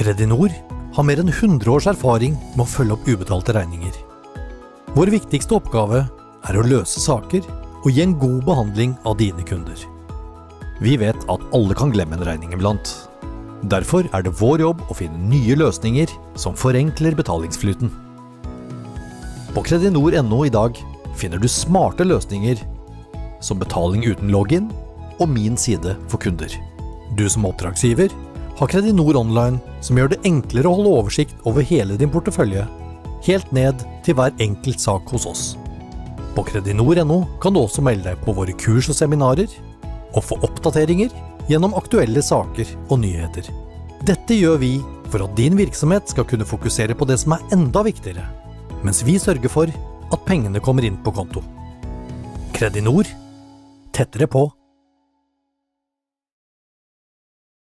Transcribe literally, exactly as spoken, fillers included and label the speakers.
Speaker 1: Kredinor har mer enn hundre års erfaring med å følge opp ubetalte regninger. Vår viktigste oppgave er å løse saker og gi en god behandling av dine kunder. Vi vet at alle kan glemme en regning iblant. Derfor er det vår jobb å finne nye løsninger som forenkler betalingsflyten. På kredinor punktum no i dag finner du smarte løsninger som betaling uten login og min side for kunder. Du som oppdragsgiver har Kredinor Online som gjør det enklere å holde oversikt over hele din portefølje, helt ned til hver enkelt sak hos oss. På kredinor punktum no kan du også melde deg på våre kurs og seminarer, og få oppdateringer gjennom aktuelle saker og nyheter. Dette gjør vi for at din virksomhet skal kunne fokusere på det som er enda viktigere, mens vi sørger for at pengene kommer inn på konto. Kredinor, tettere på.